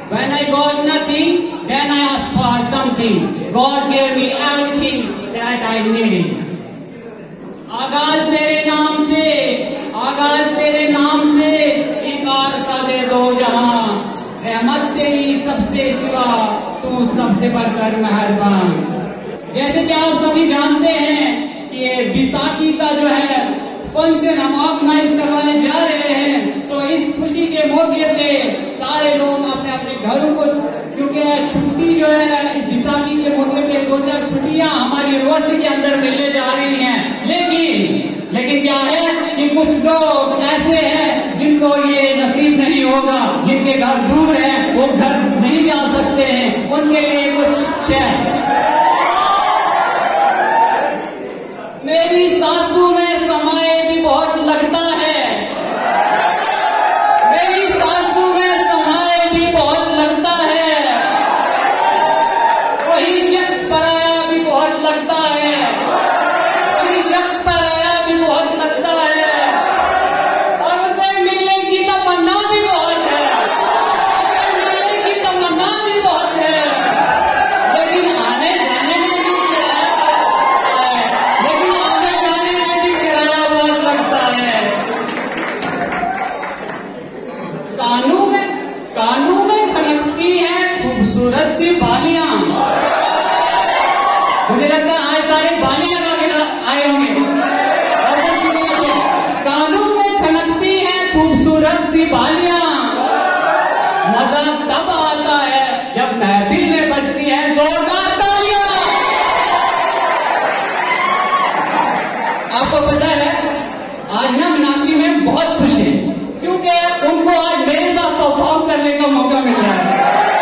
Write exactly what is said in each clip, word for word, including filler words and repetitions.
When I got nothing, then I asked for something. God gave me everything that I needed. आगाज तेरे नाम से, आगाज तेरे नाम से, एक आरसा दे दो जहां, रहमत तेरी सबसे सिवा, तू सबसे बढ़कर मेहरबान। जैसे कि आप सभी जानते हैं कि ये बैसाखी का जो है फंक्शन हम ऑर्गेनाइज करवाने जा रहे हैं, तो इस खुशी के मौके पे सारे लोग अपने अपने घरों को, क्योंकि छुट्टी जो है बैसाखी के मौके पे दो चार छुट्टियां हमारी यूनिवर्सिटी के अंदर मिलने जा रही हैं, लेकिन लेकिन क्या है कि कुछ लोग ऐसे हैं जिनको ये नसीब नहीं होगा, जिनके घर दूर हैं, वो घर नहीं जा सकते हैं, उनके लिए कुछ है। मेरी सासू में समय भी बहुत लगता है, मेरी सासू में समय भी बहुत लगता है, वही शख्स पराया भी बहुत लगता है, वही शख्स पराया भी बहुत लगता है, और उसे मिलने की तमन्ना भी बहुत है, उसे मिलने की तमन्ना भी बहुत है, लेकिन आने जाने में भी कानों में कानों में खनकती है खूबसूरत सी बालियां। मुझे लगता है आज सारे बालियां लगा के आए होंगे। कानों में खनकती है खूबसूरत सी बालियां, मजा तब आता है जब महफिल में बजती है जोरदार तालियां। आपको पता है आज हम मीनाक्षी में बहुत खुश हैं, क्योंकि उनको आज मेरे साथ परफॉर्म करने का मौका मिल रहा है।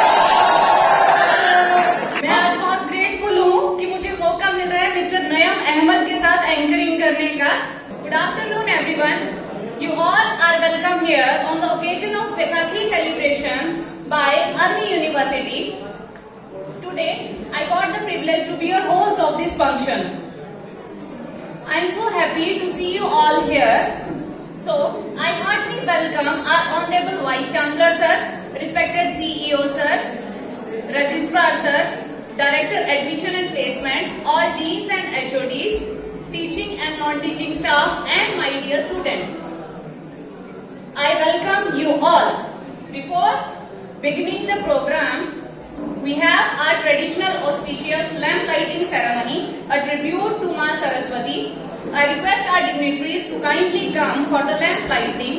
मैं आज बहुत ग्रेटफुल हूँ कि मुझे मौका मिल रहा है मिस्टर नयम अहमद के साथ एंकरिंग करने का। Good afternoon everyone, you all are welcome here on the occasion of Baisakhi celebration by Arni university. Today I got the privilege to be your host of this function. I am so happy to see you all here. So, I heartily welcome our Honorable Vice Chancellor Sir, respected C E O Sir, Registrar Sir, Director Admission and Placement, all Deans and H O Ds, teaching and non-teaching staff, and my dear students. I welcome you all. Before beginning the program, we have our traditional auspicious lamp lighting ceremony, a tribute to Ma Saraswati. I request our dignitaries to kindly come for the lamp lighting.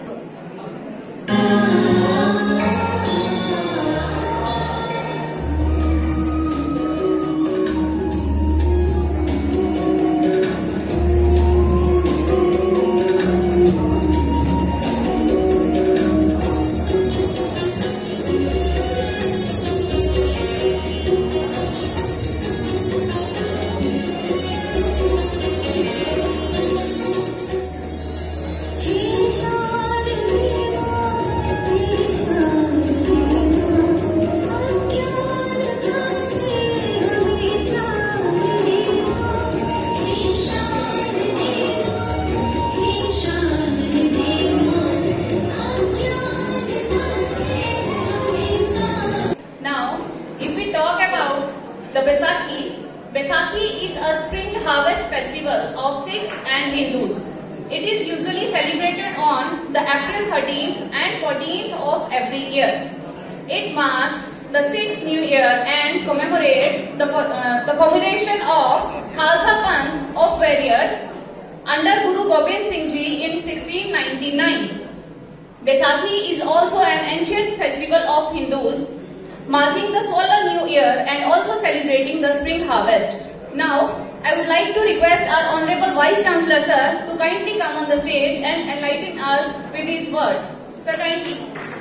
The Baisakhi. Baisakhi is a spring harvest festival of Sikhs and Hindus. It is usually celebrated on the April thirteenth and fourteenth of every year. It marks the Sikhs New Year and commemorates the, uh, the formulation of Khalsa Panth of warriors under Guru Gobind Singh Ji in sixteen ninety-nine. Baisakhi is also an ancient festival of Hindus, marking the solar new year and also celebrating the spring harvest. Now, I would like to request our Honorable Vice Chancellor Sir to kindly come on the stage and enlighten us with his words. Sir, kindly.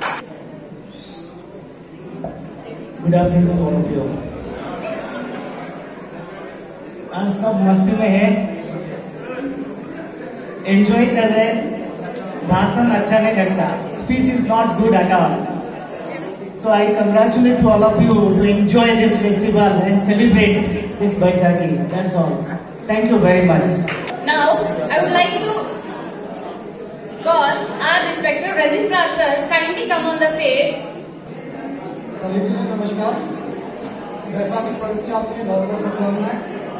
Good afternoon to all of you. आज सब मस्ती में है, enjoy कर रहे हैं, भाषण अच्छा नहीं लगता, speech is not good at all. So I congratulate to all of you to enjoy this festival and celebrate this Baisakhi. That's all. Thank you very much. Now, I would like to call our respected Registrar Sir kindly come on the stage. सभी के लिए नमस्कार। वैसाखी पर्व की आपके बहुत बहुत शुभकामनाएं।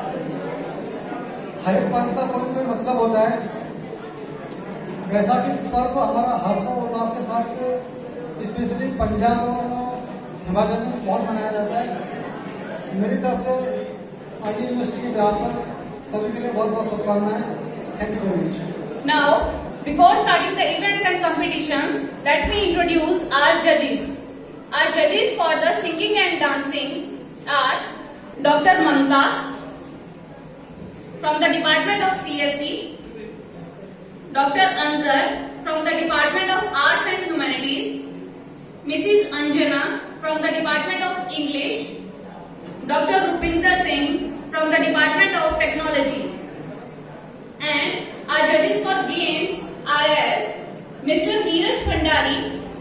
हर एक पर्व का कोई कोई मतलब होता है। वैसाखी पर्व हमारा हर्षोल्लास के साथ स्पेशली पंजाब और हिमाचल में बहुत मनाया जाता है। मेरी तरफ से आई यूनिवर्सिटी के बिहार पर सभी के लिए बहुत बहुत शुभकामनाएं। Thank you very much. Now, before starting the events and competitions, let me introduce our judges. Our judges for the singing and dancing are Doctor Mamta from the Department of C S E, Doctor Anzar from the Department of Arts and Humanities, Missus Anjana from the Department of English, Doctor Rupinder Singh from the Department of Technology. And our judges for games are as Mister Neeraj Bhandari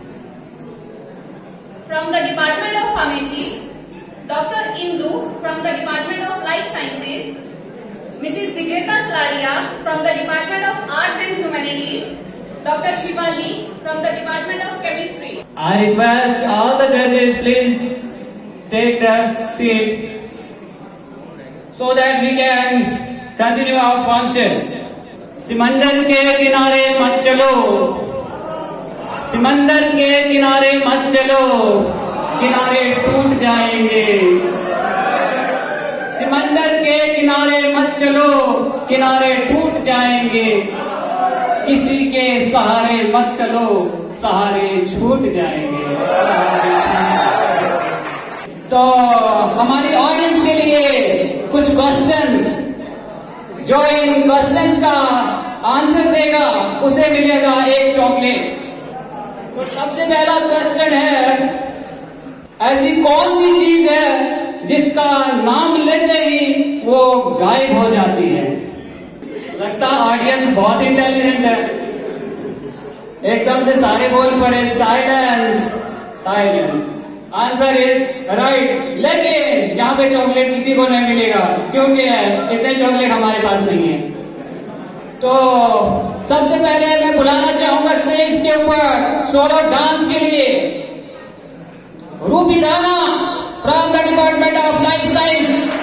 from the Department of Pharmacy, Doctor Indu from the Department of Life Sciences, Missus Vijeta Slaria from the Department of Arts and Humanities, Doctor Shivali from the Department of Chemistry. I request all the judges please take their seat so that we can continue our function. समंदर के किनारे मत चलो, समंदर के किनारे मत चलो, किनारे टूट जाएंगे। समंदर के किनारे मत चलो, किनारे टूट जाएंगे। किसी के सहारे मत चलो, सहारे छूट जाएंगे। तो हमारी ऑडियंस के लिए कुछ क्वेश्चंस, जो इन क्वेश्चंस का आंसर देगा उसे मिलेगा एक चॉकलेट। तो सबसे पहला क्वेश्चन है, ऐसी कौन सी चीज है जिसका नाम लेते ही वो गायब हो जाती है? लगता ऑडियंस बहुत इंटेलिजेंट है। एकदम से सारे बोल पड़े silence silence. Answer is right. लेकिन यहाँ पे चॉकलेट किसी को नहीं मिलेगा, क्योंकि इतने चॉकलेट हमारे पास नहीं है। तो सबसे पहले मैं बुलाना चाहूंगा स्टेज के ऊपर सोलो डांस के लिए Ruby Rana from the department of life science.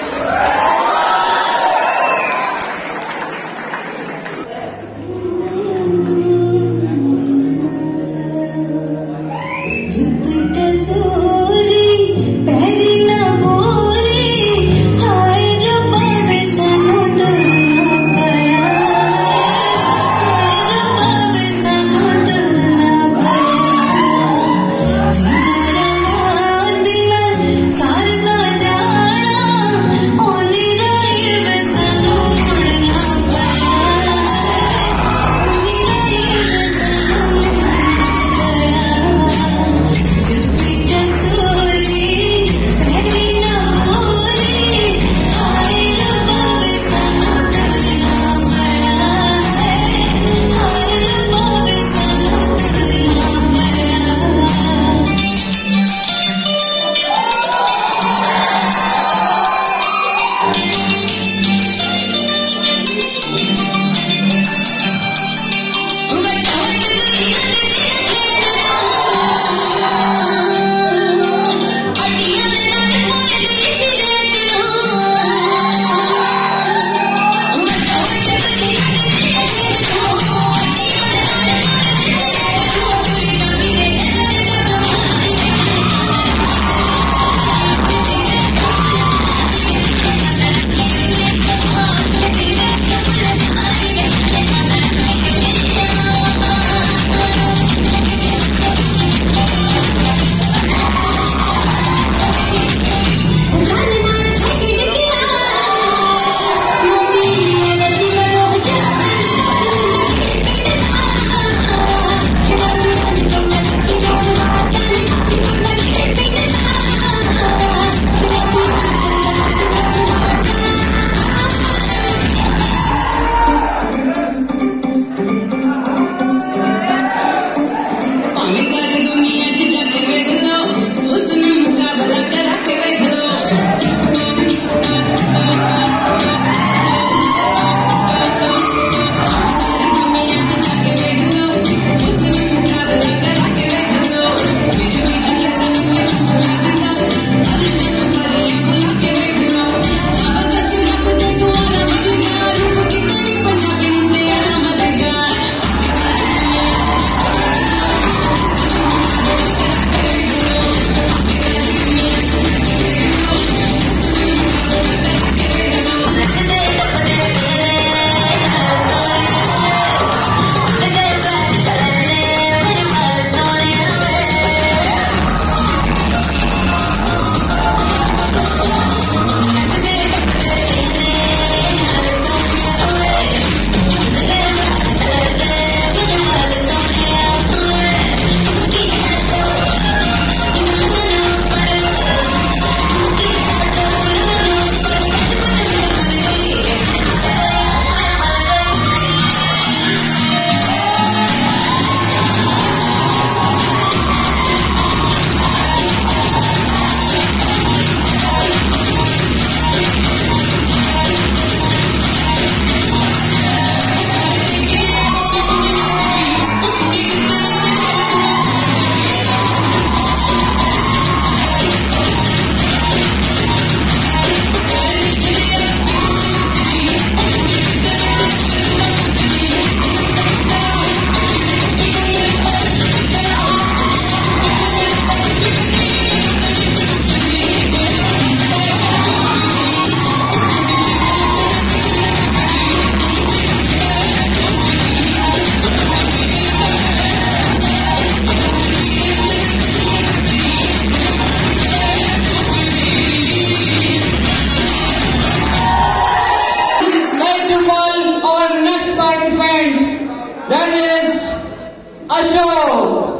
सारना जाना ओनी to call our next participant, that is Ashok.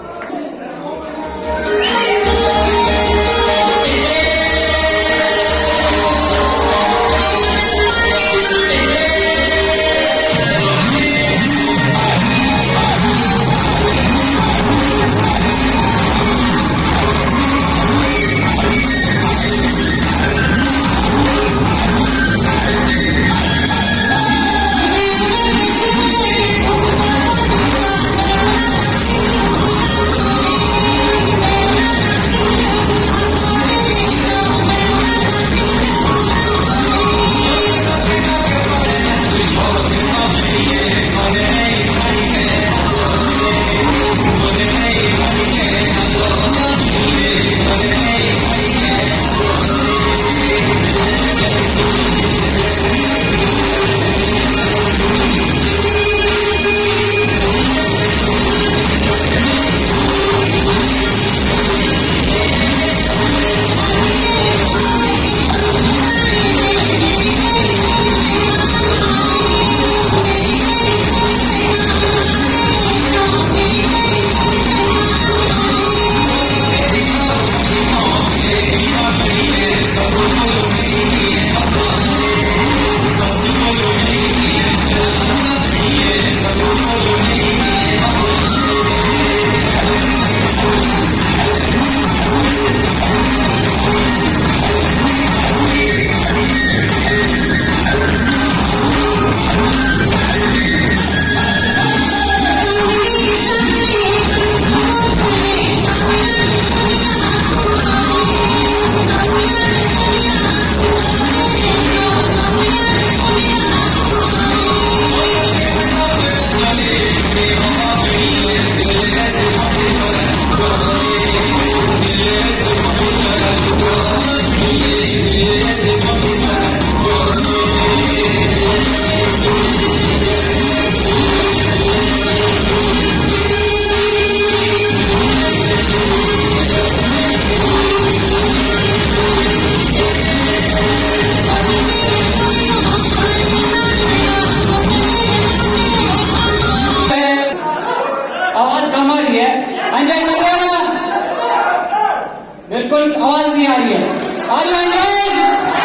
बिल्कुल आवाज नहीं आ रही है। Are you enjoying?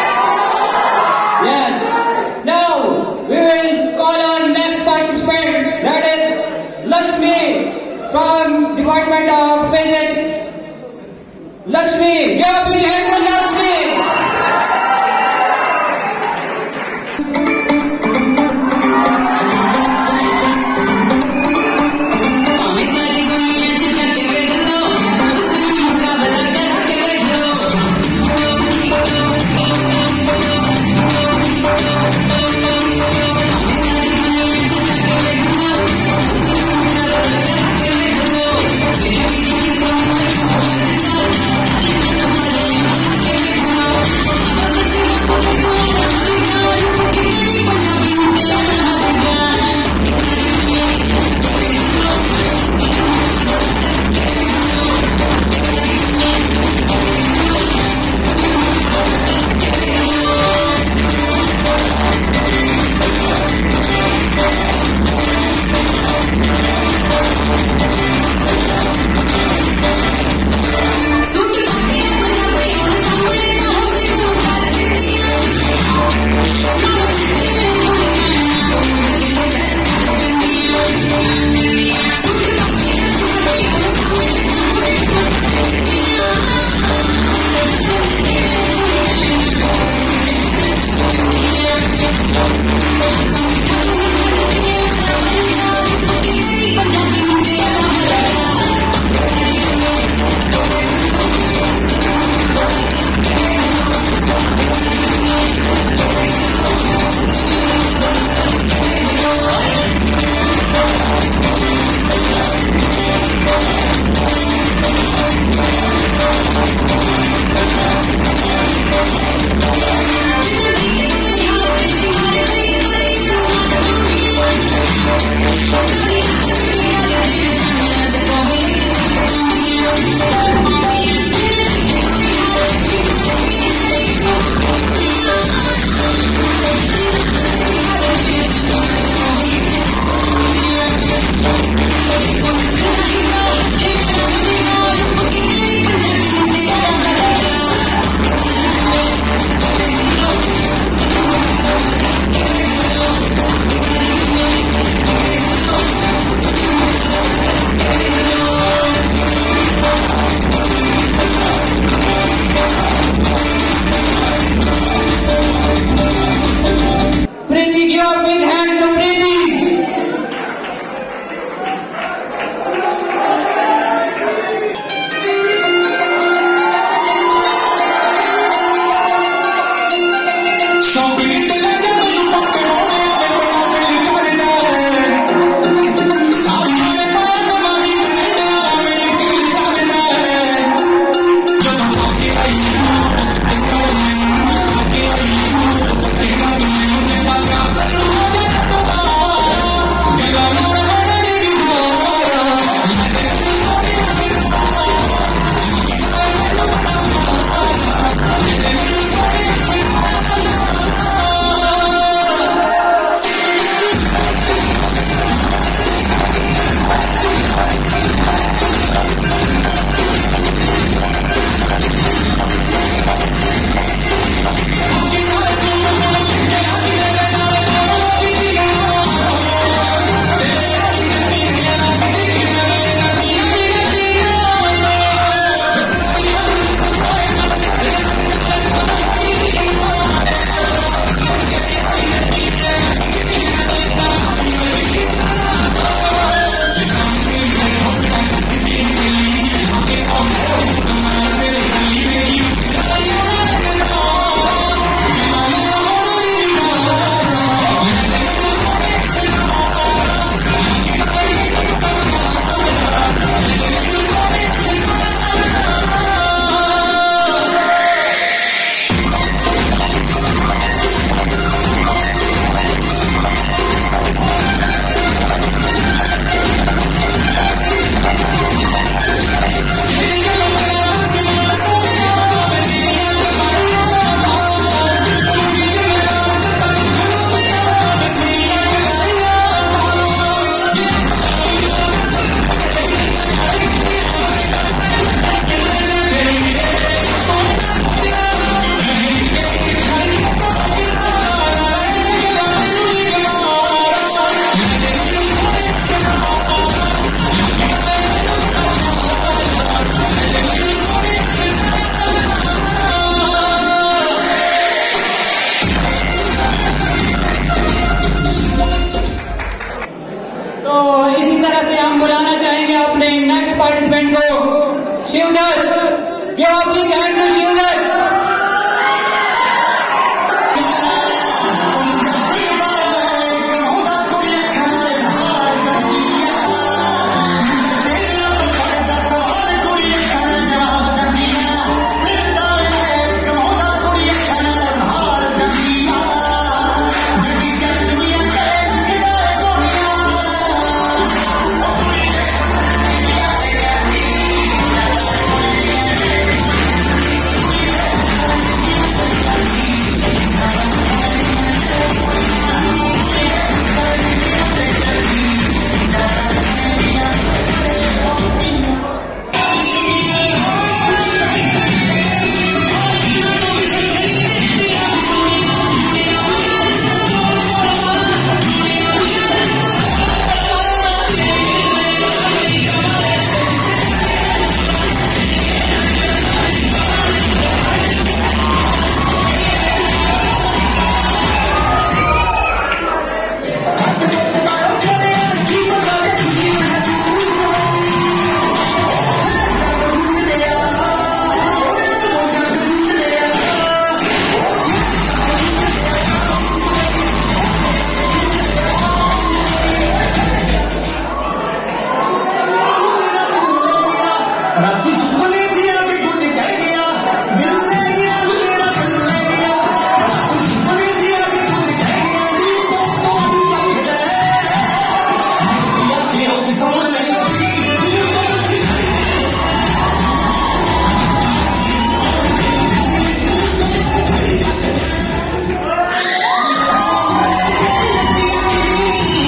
Yes. Now we will call our next participant, that is Lakshmi from Department of Physics. Lakshmi, give a big hand for Lakshmi. Thank you. Preeti, give a big hand to Preeti. Participant को शिवदत्त, ये अपनी hand to Shivdutt.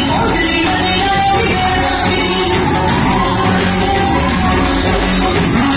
Thank you.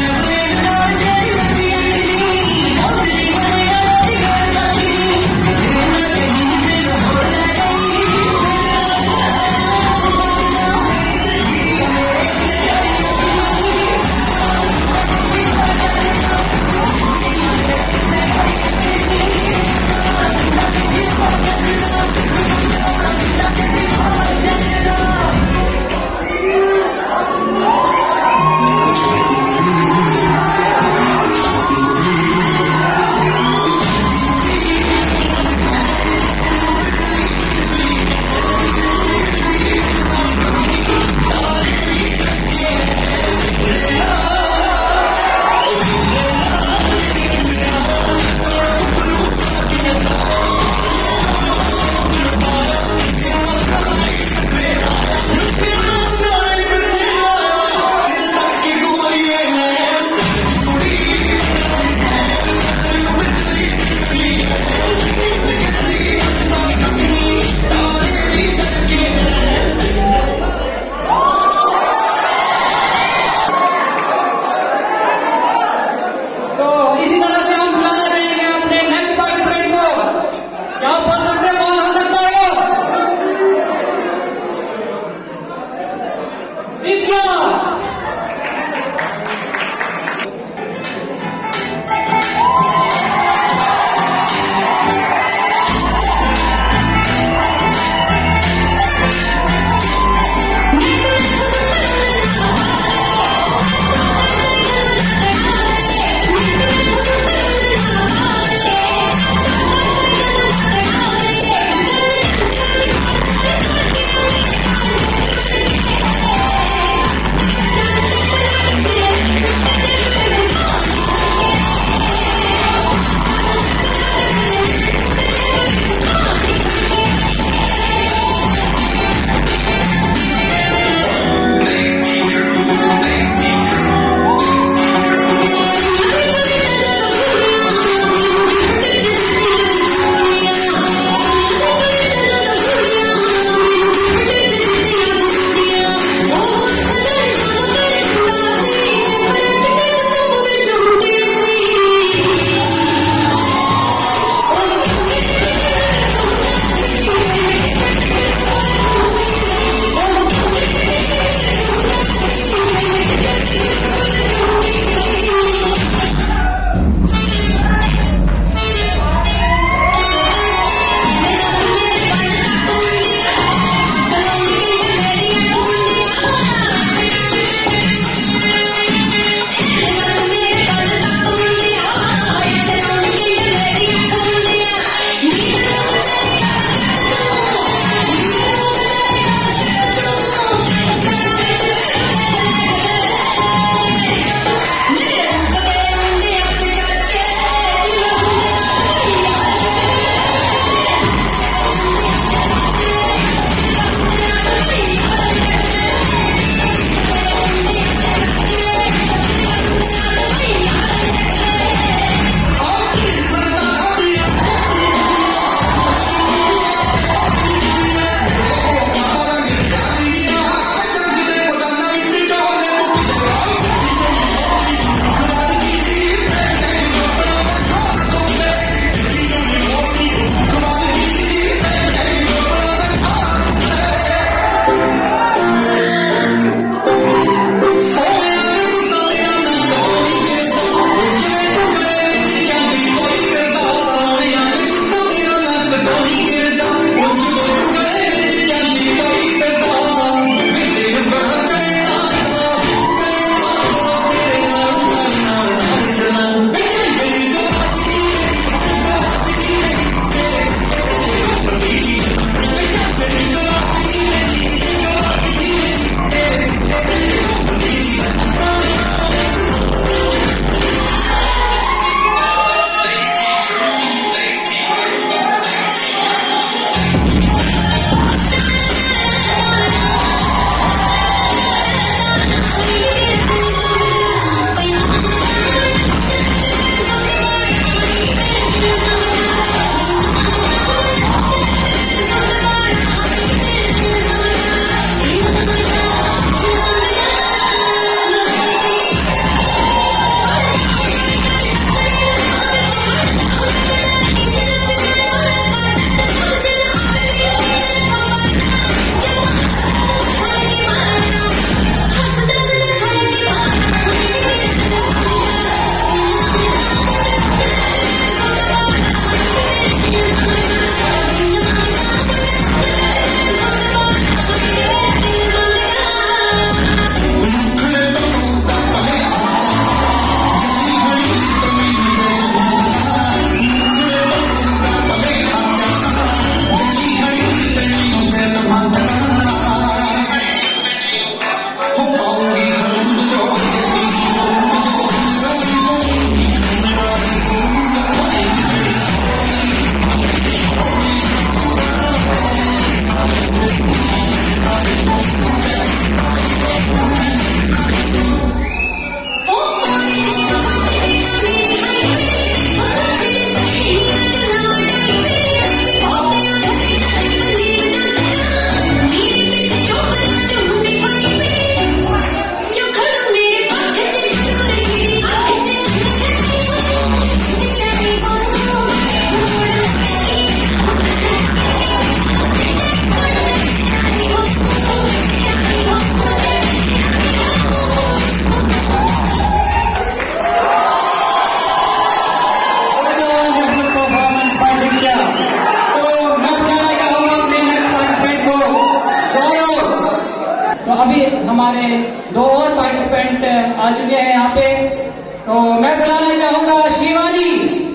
हमारे दो और participant आ चुके हैं यहाँ पे। तो मैं बुलाना चाहूंगा Shivani,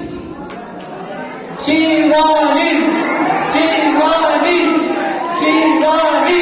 Shivani, Shivani, Shivani.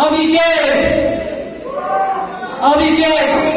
Abhishek Abhishek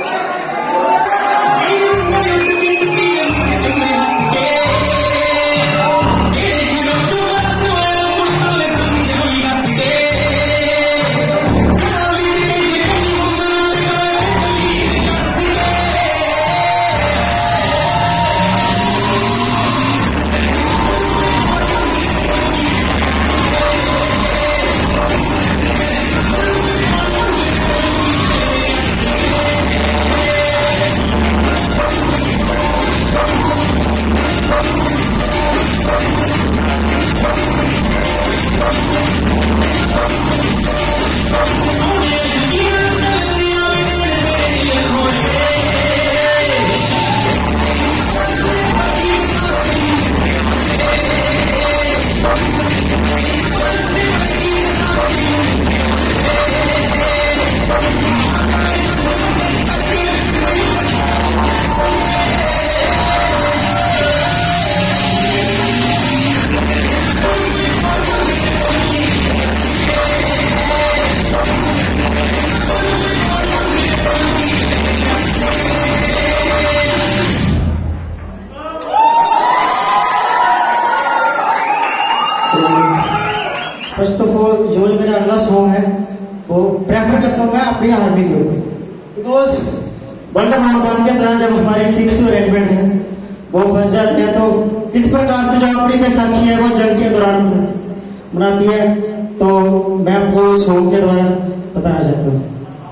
first of all जो मेरा अगला सॉन्ग है वो प्रेफर करता हूँ मैं अपनी आर्मी के ऊपर, बिकॉज वर्ल्ड महामारी के दौरान जब हमारे सिक्स अरेंजमेंट है वो फंस जाते हैं, तो किस प्रकार से जो अपनी बैसाखी है वो जंग के दौरान मनाती है, तो मैं आपको सॉन्ग के द्वारा बताना चाहता हूँ।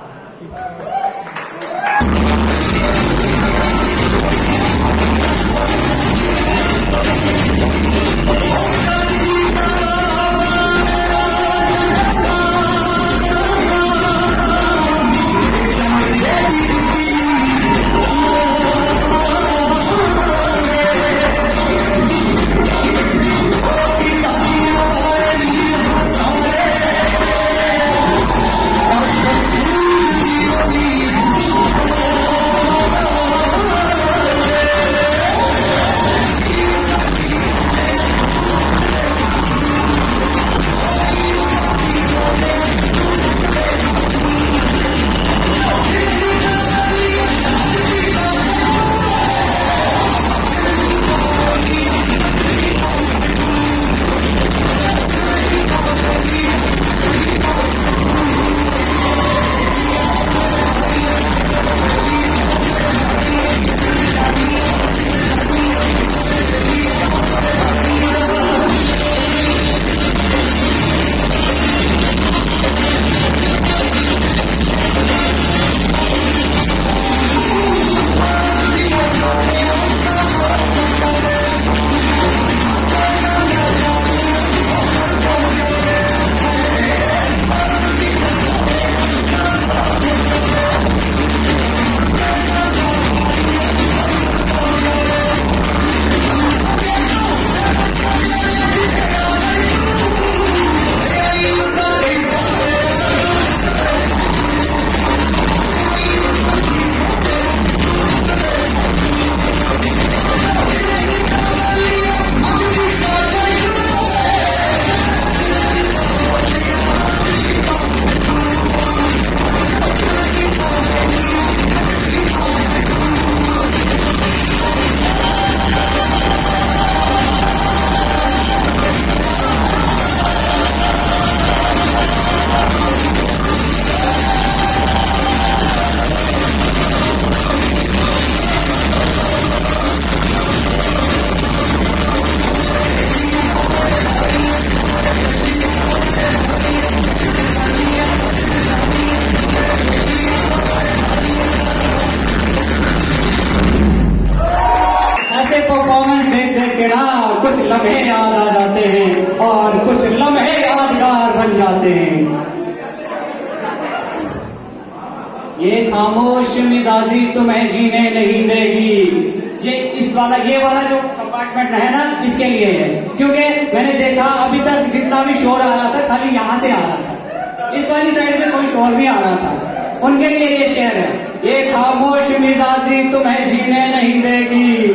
कुछ लम्हे याद आ जाते हैं और कुछ लम्हे यादगार बन जाते हैं। ये खामोश मिजाजी तुम्हें जीने नहीं देगी। ये इस वाला ये वाला जो कंपार्टमेंट है ना, इसके लिए है, क्योंकि मैंने देखा अभी तक जितना भी शोर आ रहा था खाली यहाँ से आ रहा था, इस वाली साइड से कोई शोर नहीं आ रहा था। उनके लिए ये शेर है, ये खामोश मिजाजी तुम्हें जीने नहीं देगी,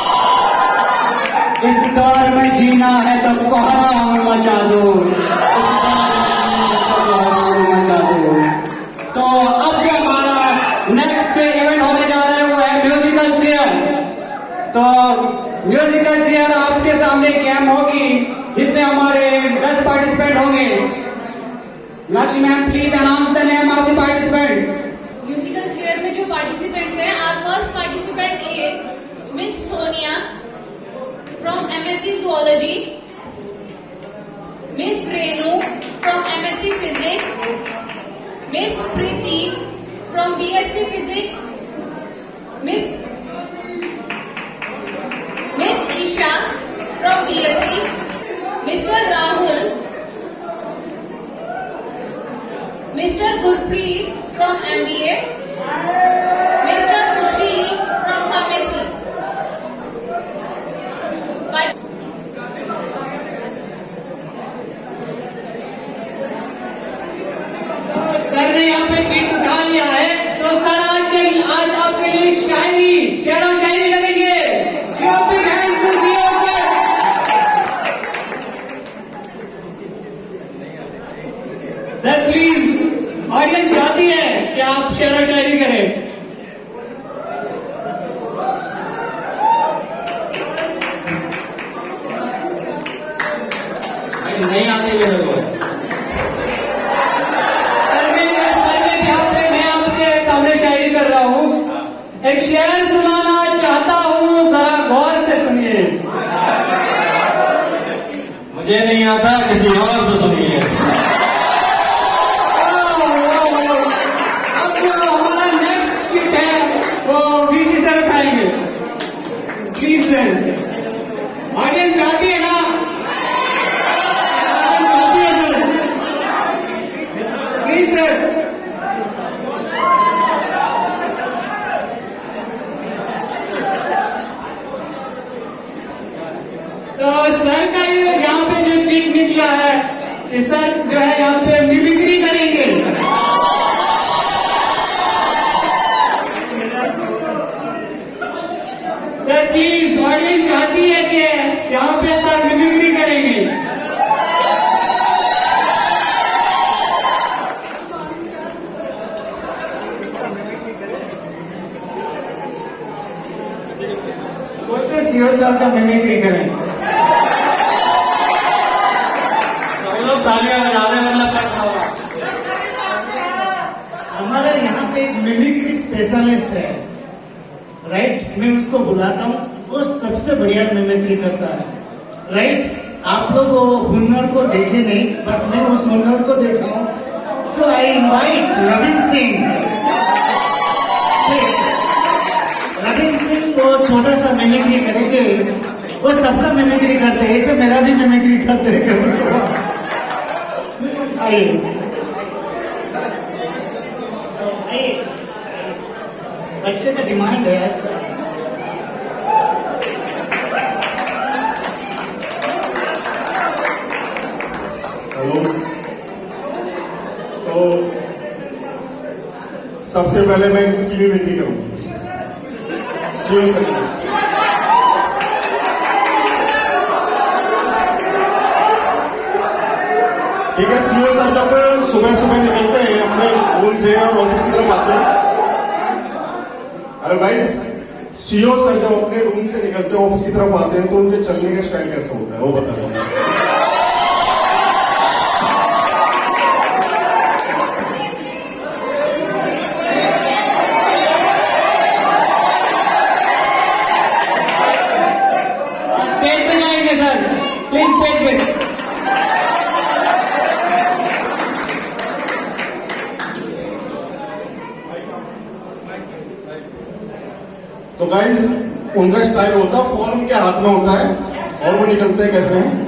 इस दौर में जीना है तो कोहराम मचा दो। म्यूजिकल चेयर आपके सामने कैम होगी जिसमें हमारे दस पार्टिसिपेंट होंगे। Lakshmi ma'am please announce the name of the participant. Musical chair में जो पार्टिसिपेंट है, our first participant is miss Sonia from MSc zoology, miss Renu from MSc physics, miss Preeti from BSc physics, miss miss Esha from BSc, mister Rahul, mister Gurpreet from MBA, mister Sushil from pharmacy. Sir ने यहाँ पे cheat उठा लिया है, तो सर आज के आज आपके लिए शायरी शेर और शायरी करेंगे। सर प्लीज, ऑडियंस चाहती है कि आप शेर और शायरी करें। नहीं आते मेरे को। सर के सर के ध्यान पे मैं आपके सामने शायरी कर रहा हूँ। एक शेर सुनाना चाहता हूँ, जरा गौर से सुनिए। मुझे नहीं आता, किसी और से सुनिए। अब जो हमारा नेक्स्ट चिट है वो वीसी सर उठाएंगे। प्लीज सर, ऑडियंस चाहती है ना? Please sir. तो सर का ये यहाँ पे जो चिट निकला है, कि सर जो है यहाँ पे मिमिक्री करेंगे। सर प्लीज, ऑडियंस चाहती है कि यहाँ पे सर मिमिक्री करेंगे। बोलते सीओ सर का मिमिक्री करें। हम लोग तालियां बजा रहे, मतलब क्या होगा? हमारे यहाँ पे एक मिमिक्री स्पेशलिस्ट है, राइट? मैं उसको बुलाता हूँ, वो सबसे बढ़िया मिमिक्री करता है, राइट? आप लोग वो हुनर को देखे नहीं, बट मैं उस हुनर को देखा हूँ। So I invite Ravinder Singh. Ravinder Singh वो छोटा सा मिमिक्री करेंगे, वो सबका मिमिक्री करते हैं, ऐसे मेरा भी मिमिक्री करते हैं। आइए बच्चे का डिमांड है। अच्छा, हेलो। तो सबसे पहले मैं किसकी भी विनती करूँ? सीओ सर की। ठीक है, सीओ सर जब सुबह सुबह निकलते हैं अपने रूम से और ऑफिस की तरफ आते हैं। अरे भाई, सीओ सर जब अपने रूम से निकलते हैं ऑफिस की तरफ आते हैं तो उनके चलने का स्टाइल कैसा होता है वो बता दो। स्टेज पे जाएंगे सर, प्लीज स्टेज पे। तो गाइस, उनका स्टाइल होता है, फोन उनके हाथ में होता है और वो निकलते हैं कैसे हैं।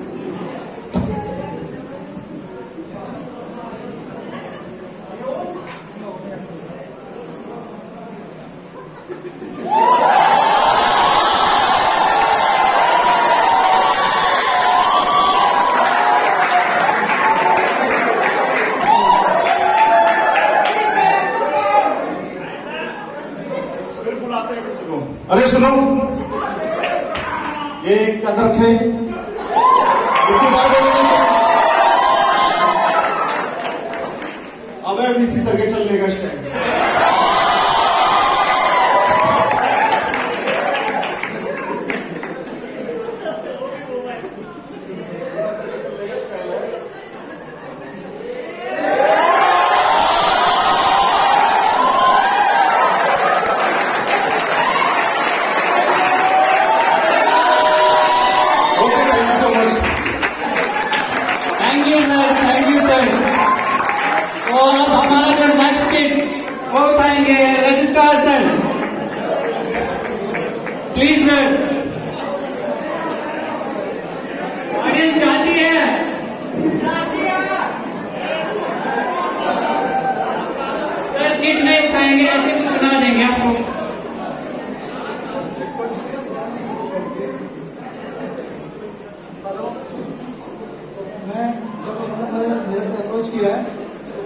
अरे सुनो, ये क्या कर रखे? अब है वीसी सर के चलने का स्टाइल।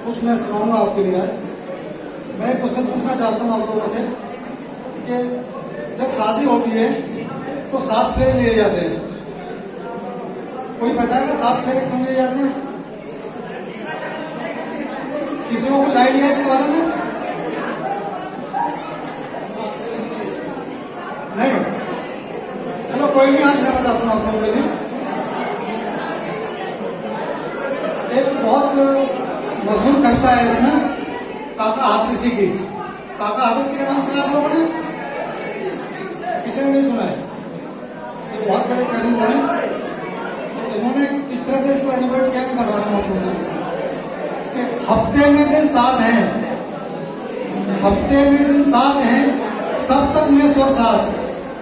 कुछ मैं सुनाऊंगा आपके लिए आज। मैं एक क्वेश्चन पूछना चाहता हूँ आप लोगों से कि जब शादी होती है तो सात फेरे लिए जाते हैं। कोई पता है कि सात फेरे क्यों लिए जाते हैं? किसी को कुछ आइडिया इसके बारे में? नहीं? चलो कोई नहीं, आज मैं बताता हूँ आप लोगों के लिए। एक बहुत मशहूर कविता है इसमें, काका हाथरसी की। काका हाथरसी का नाम सुना आप लोगों ने? किसी ने नहीं सुना है? ये बहुत बड़े कवि हैं। इन्होंने किस तरह से इसको एलिब्रेट किया मैं बता रहा हूँ आपको कि हफ्ते में दिन सात हैं, हफ्ते में दिन सात हैं, सब तक में स्वर सात।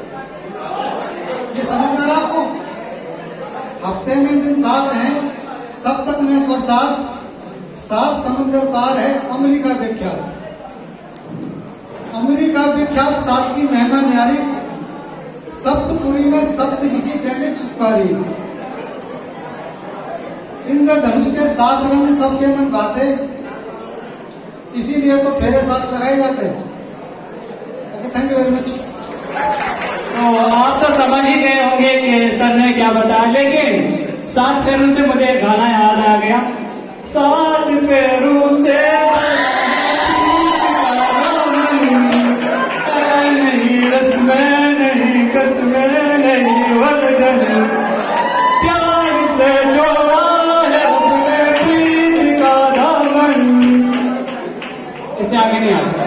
ये समझ में आ रहा आपको? हफ्ते में दिन सात हैं, सब तक में स्वर सात, सात समुद्र पार है अमेरिका विख्यात। अमेरिका विख्यात सात की महिमा न्यारी, सप्तपुरी में सप्त ऋषि दैनिक सुखारी। इंद्रधनुष के सात रंग सबके मन भाते, इसीलिए तो फेरे साथ लगाए जाते हैं। Okay, thank you very much. तो आप तो समझ ही गए होंगे कि सर ने क्या बताया, लेकिन सात फेरों से मुझे एक गाना याद आ गया। सात फेरों से नहीं रस्में नहीं कसमें नहीं वरजन, प्यार से जोड़ा है अपने प्रीत का दामन। इससे आगे नहीं आता।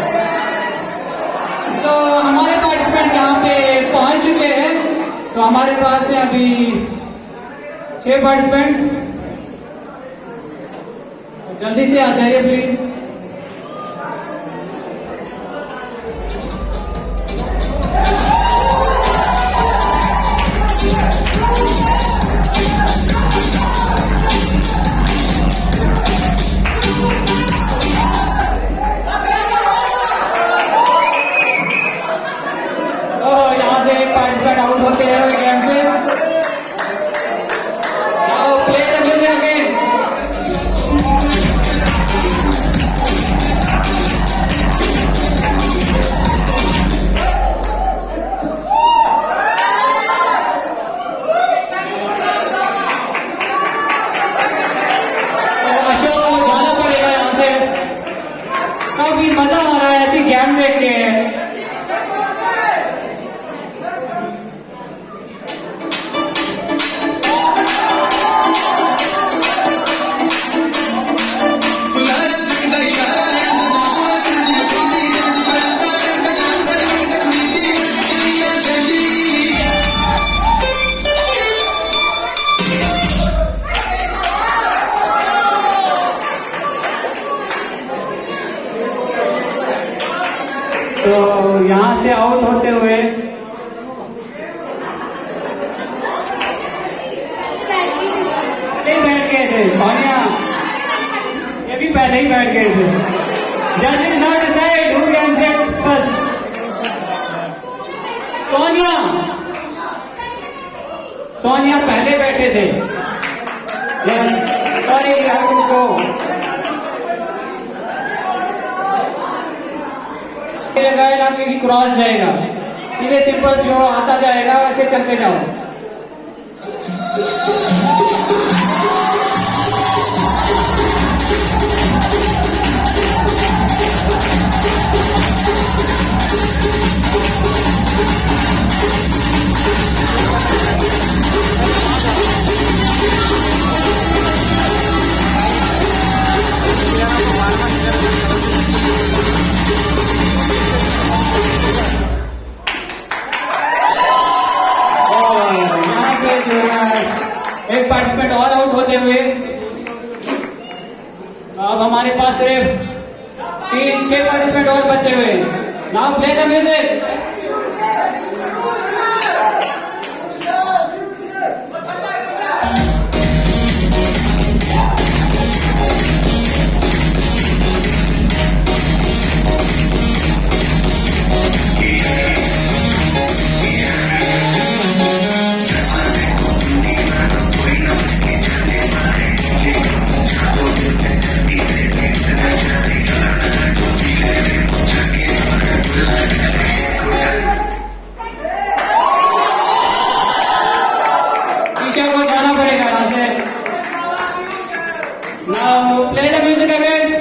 तो हमारे पार्टिसिपेंट यहाँ पे पहुंच चुके हैं। तो हमारे पास है अभी छह पार्टिसिपेंट। जल्दी से आ जाइए प्लीज। तो यहाँ से एक पार्टिसिपेंट आउट होते हैं गेम से। Now play the music again. तो अशोक जाना पड़ेगा यहाँ से। काफी मजा आ रहा है ऐसी गेम देख के। तो यहाँ से आउट होते हुए नहीं बैठ गए थे सोनिया, ये भी पहले ही बैठ गए थे। जज is not decide who can sit first. Sonia Sonia पहले बैठे थे। सॉरी को लगाएगा कि क्रॉस जाएगा, सीधे सिंपल जो आता जाएगा वैसे चलते जाओ। एक पार्टिसिपेंट और आउट होते हुए अब हमारे पास सिर्फ तीन छह पार्टिसिपेंट और बचे हुए। Now play the music. Dice, Now play the music again.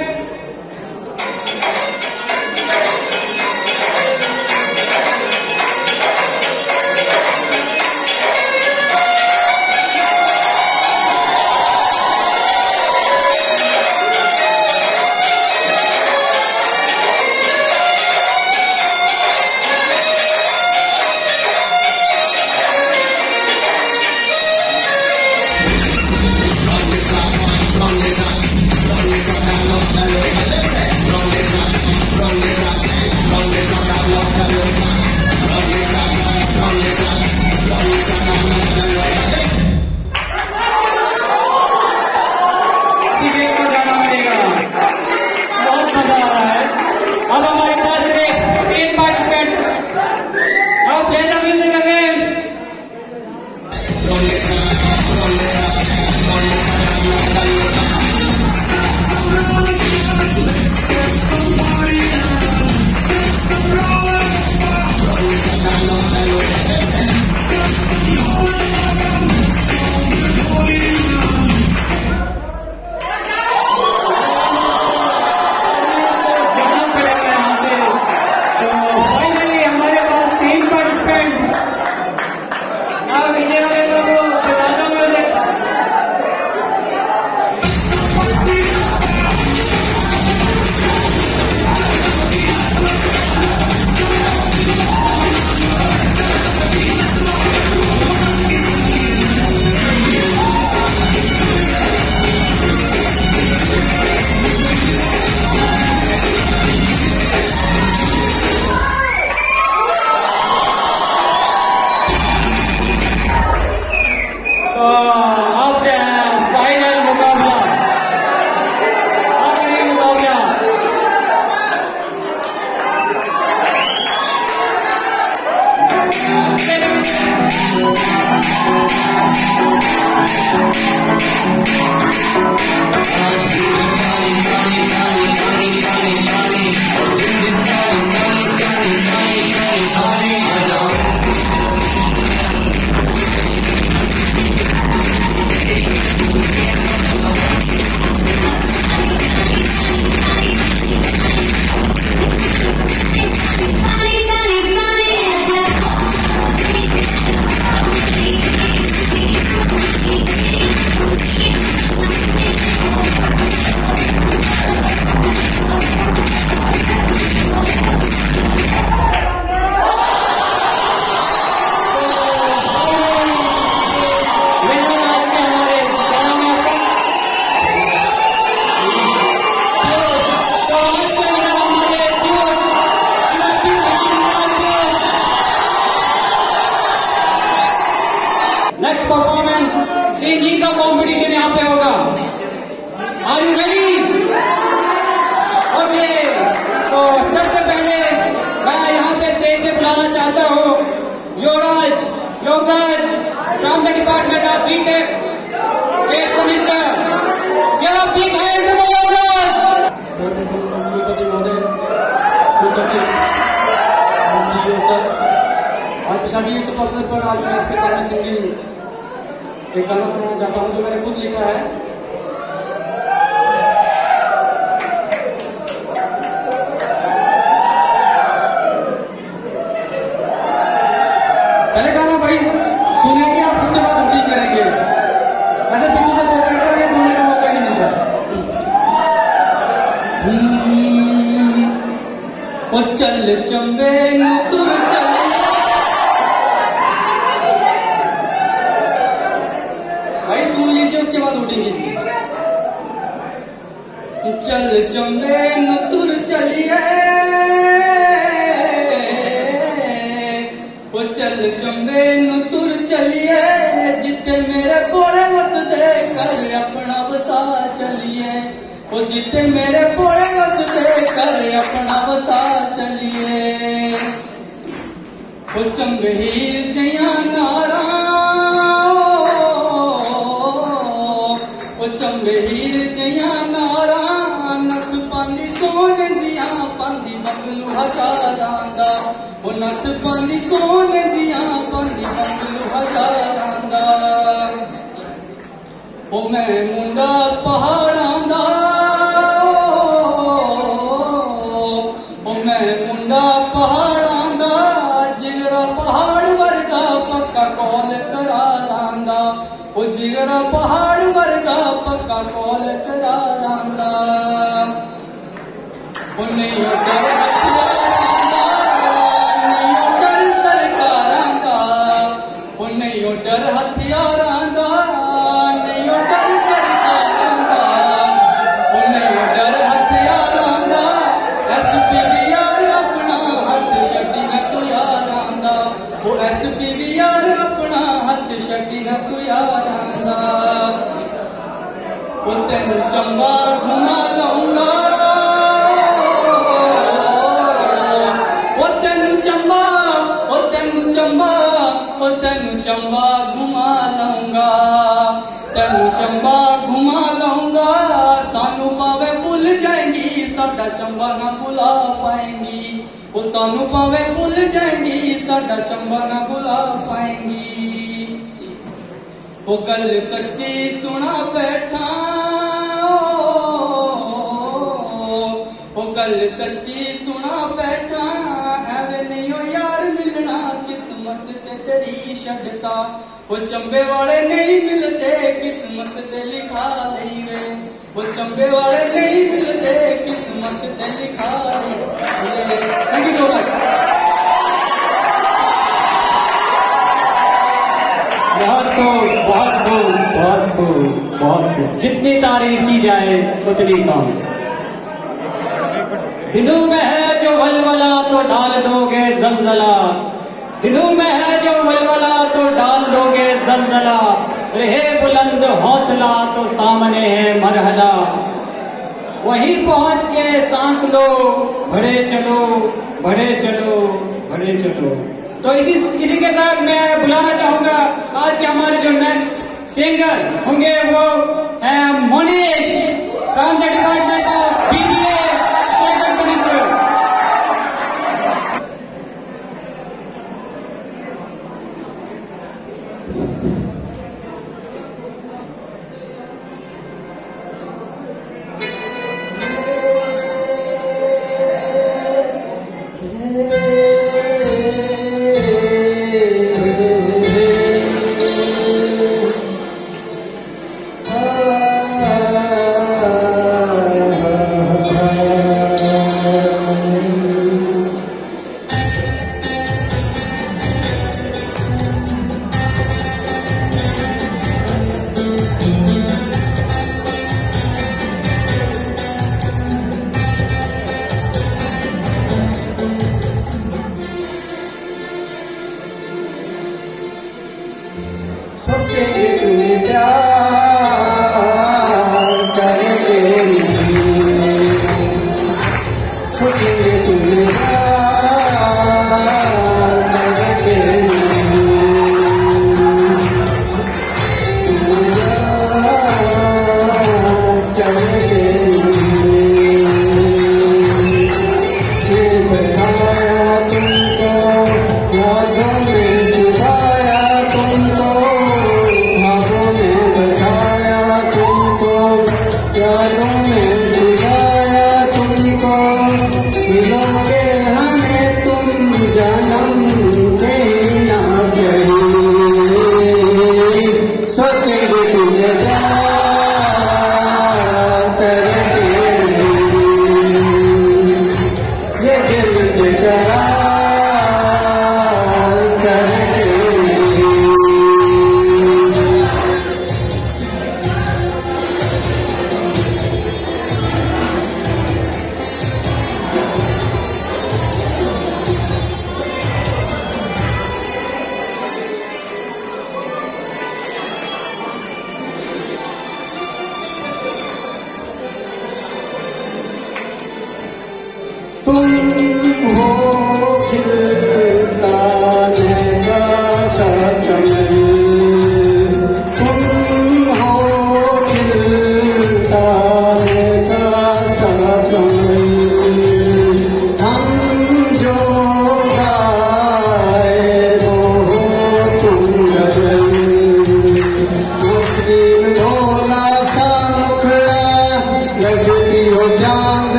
Next performance singing का कॉम्पिटिशन यहाँ पे होगा। Are you ready? ओके, तो सबसे पहले मैं यहाँ पे स्टेज पे बुलाना चाहता हूँ Yograj Yograj from the department of BTech state commissioner. Give a big hand to the Yograj. आज पिछाड़ी इस अवसर पर आज मैं आपके सामने सिंगिंग एक गाना सुनाना चाहता हूँ जो मैंने खुद लिखा है। पहले गाना भाई सुनेंगे आप, उसके बाद हम भी करेंगे। ऐसे पीछे से प्रोग्राम का ये बोलने का मौका नहीं मिलता। ओ चल चंबे तुर चल उसके बाद उठेंगे। चल चंबे तुर चलिए, वो चल चंबे तुर चलिए, जिते मेरे पोड़े बस दे कर अपना बसा चलिए। वो जिते मेरे पोड़े बस दे कर अपना बसा चलिए। वो चंबे ही जया नारा, चंबे हीर जया नारा, नथ पांदी सोने दिया पांदी बंगलू हजारां दा। वो नथ पांदी सोने दिया पांदी बंगलू हजारां दा। ओ मैं मुंडा पहाड़ां दा, वो जिगरा पहाड़ वर्गा पक्का कौल तेरा रांदा वो नहीं डर डर हथियारां दा नहीं डर सरकारां दा ओ नहीं डर हथियारां दा एस पी वी यार अपना हथ छड्डी न तू यारां दा ओ एस पी वी यार अपना हथ छड्डी न तू यारां दा ओ तेनू चंबा घुमा लाऊंगा ओ तेनू चंबा ओ तेनू चंबा ओ तेनू चंबा घुमा लाऊंगा तेनू चंबा घुमा लाऊंगा सानू पावे भुल जाएंगी साडा चंबा ना भुला पाएंगी वो सानू पावे भुल जाएंगी साडा चंबा ना भुला पाएंगी वो गल सच्ची सुना बैठा वो गल सच्ची सुना बैठा एवे नहीं हो यार मिलना किस्मत ते तेरी छड्डता वो चंबे वाले नहीं मिलते किस्मत ते लिखा लई वे वो चंबे वाले नहीं मिलते किस्मत ते लिखा लई वे थैंक यू सो मच। बहुत खूब बहुत खूब बहुत खूब बहुत खूब जितनी तारीफ की जाए उतनी कम। दिलों में है जो वलवला तो डाल दोगे जलजला दिलों में है जो वलवला तो डाल दोगे जलजला रहे बुलंद हौसला तो सामने है मरहला वहीं पहुंच के सांस लो बढ़े चलो बढ़े चलो बढ़े चलो। तो इसी इसी के साथ मैं बुलाना चाहूंगा आज के हमारे जो नेक्स्ट सिंगर होंगे वो है Monesh from the department of BBA second semester. Ah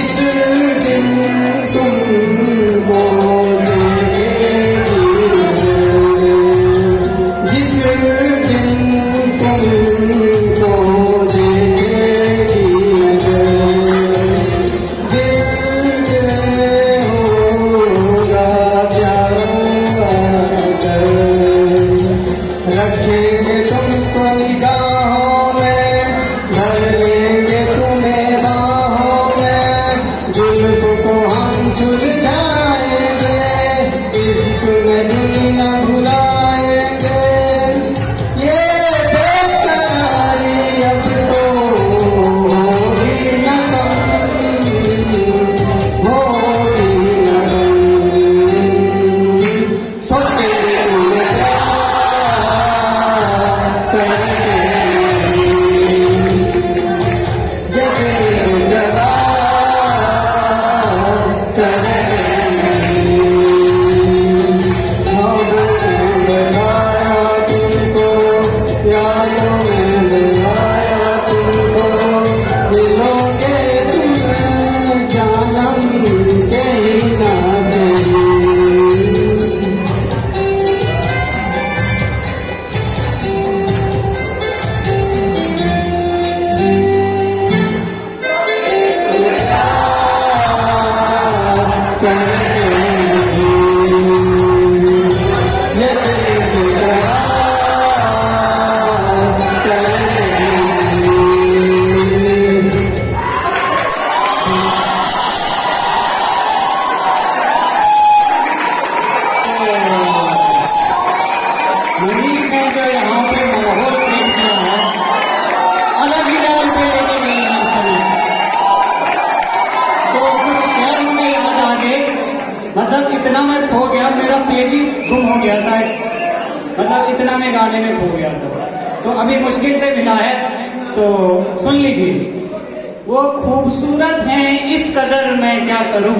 जिस दिन तुमको देखेगी जिस दिन तुमको देखेगी दिल में होगा प्यारा रखेंगे तुमको निगाहों में भर लेंगे तुम्हें बाहों में जुल्फ को हम सुलझाएंगे इश्क में दुनिया भुलाएंगे ये बेकरारी अब तो होगी न कम होगी न कम सोचेंगे तुम्हें मतलब इतना मैं खो गया, मेरा पेज ही गुम हो गया था, मतलब इतना मैं गाने में खो गया था। तो अभी मुश्किल से मिला है, तो सुन लीजिए। वो खूबसूरत हैं इस कदर मैं क्या करूं,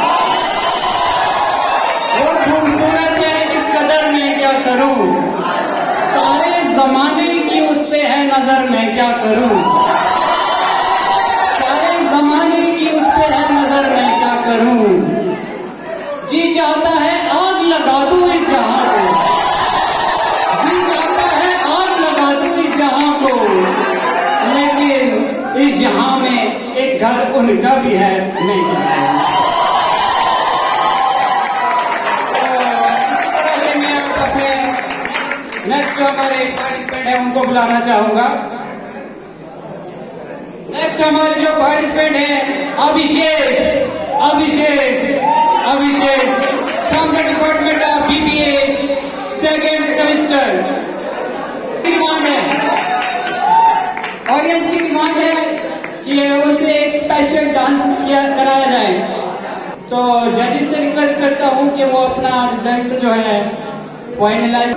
वो खूबसूरत है इस कदर मैं क्या करूं, सारे जमाने की उस पे है नजर मैं क्या करूं, सारे जमाने की उस पे है नजर मैं क्या करूं, जी चाहता है आग लगा दूं इस जहां को, जी चाहता है आग लगा दूं इस जहां को, लेकिन इस जहां में एक घर उनका भी है मैं क्या करूं। नेक्स्ट जो हमारे पार्टिसिपेंट है उनको बुलाना चाहूंगा। नेक्स्ट हमारे जो पार्टिसिपेंट है Abhishek Abhishek Abhishek from the department of BBA second semester. Demand है, ऑडियंस की डिमांड है कि उनसे एक स्पेशल डांस किया कराया जाए, तो जजेस से रिक्वेस्ट करता हूं कि वो अपना रिजल्ट जो है फाइनलाइज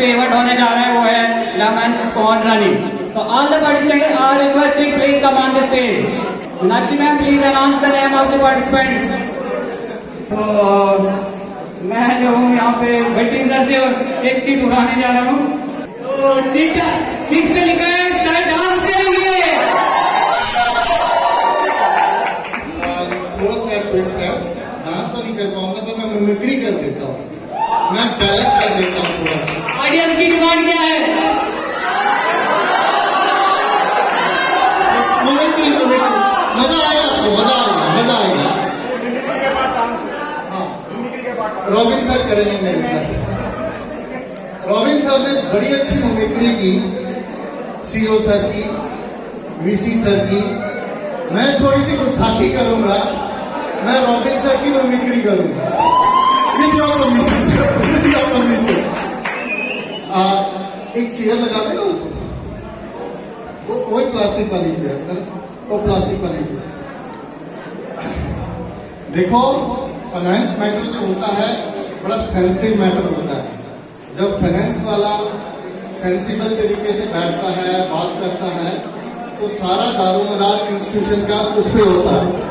से इवेंट होने जा रहा है, वो है लेमन स्पून रनिंग। तो all the participants are requested please come on the stage. Meenakshi ma'am please announce the name of the participant. तो मैं जो हूँ यहाँ पे भट्टी सर से एक चीट उठाने जा रहा हूँ। तो चीट चीट पे लिखा है सर डांस करेंगे। थोड़ा सा ट्विस्ट है, डांस तो नहीं कर पाऊंगा तो मैं मिमिक्री कर देता हूँ, मैं बैलेंस कर देता हूँ थोड़ा। ऑडियंस की डिमांड क्या है? मिमिक्री मजा आएगा आपको, मजा आएगा, मजा आएगा। हाँ, रॉबिन सर करेंगे मेरे साथ। रॉबिन सर ने बड़ी अच्छी मिमिक्री की, सीओ सर की, वीसी सर की। मैं थोड़ी सी गुस्ताखी करूंगा, मैं रॉबिन सर की मिमिक्री करूंगा with your permission sir, with your permission. एक चेयर लगा देना, वो कोई प्लास्टिक वाली चेयर सर, वो प्लास्टिक वाली चेयर। देखो, फाइनेंस मैटर जो होता है बड़ा सेंसिटिव मैटर होता है। जब फाइनेंस वाला सेंसिबल तरीके से बैठता है, बात करता है, तो सारा दारोमदार इंस्टीट्यूशन का उस पर होता है।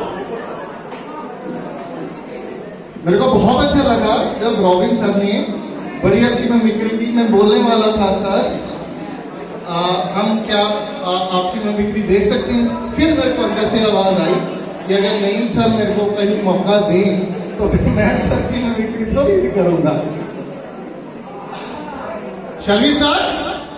मेरे को बहुत अच्छा लगा जब रॉबिन सर ने बड़ी अच्छी मिमिक्री की। मैं बोलने वाला था सर आ, हम क्या आ, आपकी मिमिक्री देख सकते हैं? फिर मेरे को अंदर से आवाज आई कि अगर नहीं सर मेरे को कहीं मौका दें तो फिर मैं सर की मिमिक्री थोड़ी सी करूंगा। Shall we start?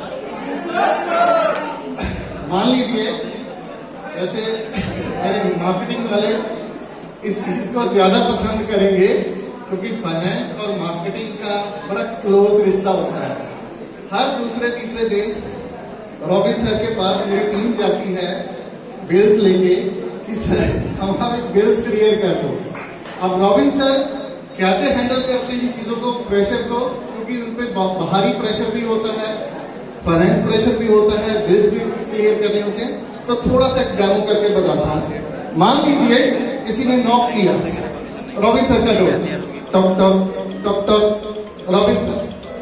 मान लीजिए वैसे मेरे मार्केटिंग वाले इस चीज को ज्यादा पसंद करेंगे क्योंकि फाइनेंस और मार्केटिंग का बड़ा क्लोज रिश्ता होता है। हर दूसरे तीसरे दिन रॉबिन सर के पास मेरी टीम जाती है बिल्स लेके कि सर हमारे बिल्स क्लियर कर दो। अब रॉबिन सर कैसे हैंडल करते हैं इन चीजों को, प्रेशर को, क्योंकि उन पर बाहरी प्रेशर भी होता है, फाइनेंस प्रेशर भी होता है, बिल्स भी क्लियर करने होते हैं। तो थोड़ा सा डेमो करके बताता हूँ। मान लीजिए किसी ने नॉक किया रॉबिन सर का डोर, टक टक टक टक, रॉबिन सर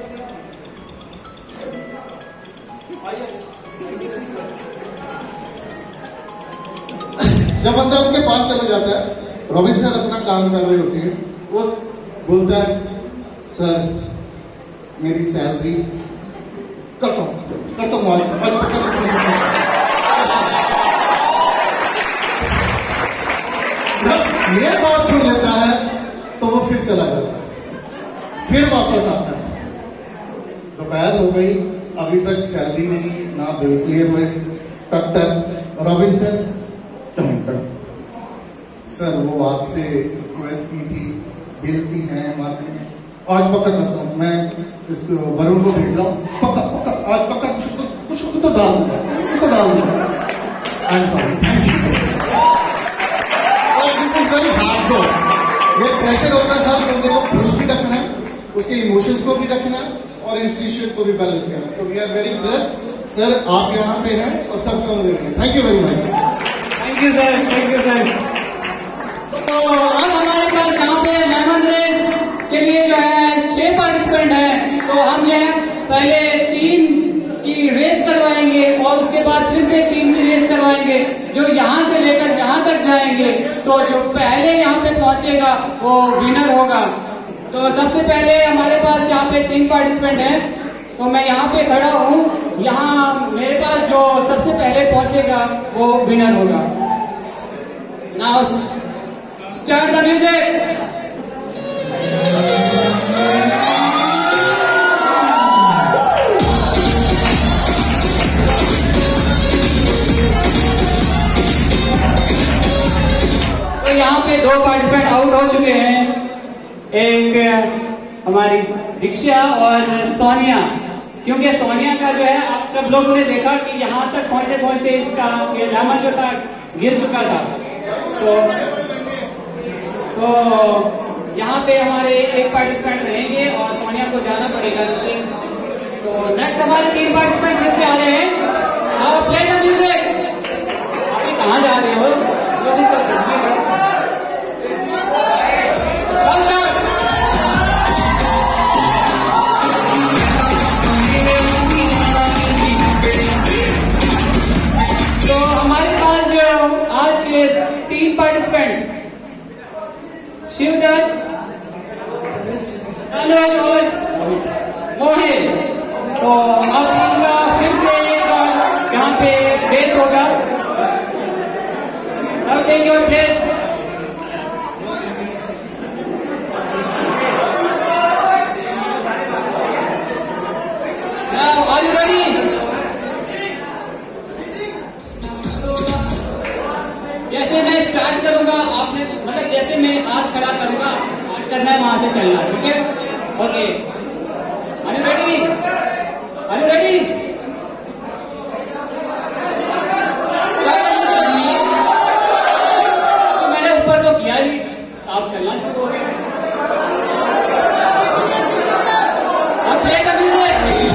जब बंदा उनके पास चला जाता है, रॉबिन सर अपना काम कर रहे होते हैं, वो बोलता है सर मेरी सैलरी करता हूं करता हूं मेरे पास सुन लेता है तो वो फिर चला जाता है, फिर वापस आता है। दोपहर हो गई, अभी तक सैलरी नहीं, ना बिल क्लियर हुए। तब तक रॉबिन सर सर वो आपसे रिक्वेस्ट की थी, बिल भी है मार्केट में, आज पक्का करता हूँ मैं, इसको वरुण को भेज रहा हूँ, पक्का पक्का आज पक्का कुछ तो कुछ तो डाल दूंगा, कुछ तो डाल दूंगा। I am sorry, thank you. This is very hard work. ये प्रेशर होता है सर, बंदे को खुश भी रखना है, उसके इमोशंस को भी रखना और इंस्टीट्यूशन को भी बैलेंस करना। तो we are very blessed sir, आप यहाँ पे हैं और सबका मदद करें। Thank you very much. Thank you sir, thank you sir. तो अब हमारे पास यहाँ पे लेमन रेस के लिए जो है छह पार्टिसिपेंट हैं, तो हम जो है पहले तीन की रेस करवाएंगे और उसके बाद फिर से तीन की रेस करवाएंगे, जो यहाँ से लेकर यहाँ तक जाएंगे। तो जो पहले यहाँ पे पहुंचेगा वो विनर होगा। तो सबसे पहले हमारे पास यहाँ पे तीन पार्टिसिपेंट हैं, तो मैं यहाँ पे खड़ा हूँ, यहाँ मेरे पास जो सबसे पहले पहुंचेगा वो विनर होगा। Now start the music. तो यहाँ पे दो पार्टिसिपेंट आउट हो चुके हैं, एक हमारी दीक्षा और सोनिया। क्योंकि सोनिया का जो है आप सब लोगों ने देखा कि यहाँ तक पहुंचते पहुंचते इसका ये लेमन जो था गिर चुका था। तो तो यहाँ पे हमारे एक पार्टिसिपेंट रहेंगे और सोनिया को जाना पड़ेगा नीचे। तो नेक्स्ट हमारे तीन पार्टिसिपेंट फिर से आ रहे हैं। आप प्ले द म्यूजिक। अभी कहाँ जा रहे हो? शिवदत्त, तनुज और मोहित। तो अब इनका फिर से एक बार यहाँ पे बेस होगा। अब take your place. Now, are you ready? जैसे मैं स्टार्ट करूंगा आपने मतलब जैसे मैं हाथ खड़ा करूंगा स्टार्ट करना है वहां से चलना, ठीक है? Okay, are you ready? Are you ready? तो मैंने ऊपर तो किया ही, आप चलना शुरू हो गए। अब प्ले कर दीजिए।